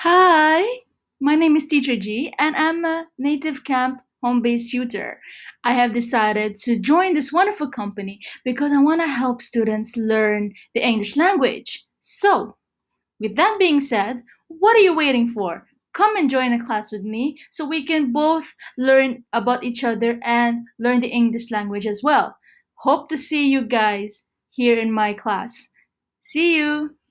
Hi, my name is Teacher G, and I'm a native camp home-based tutor. I have decided to join this wonderful company because I want to help students learn the English language. So, with that being said, what are you waiting for? Come and join a class with me so we can both learn about each other and learn the English language as well. Hope to see you guys here in my class. See you!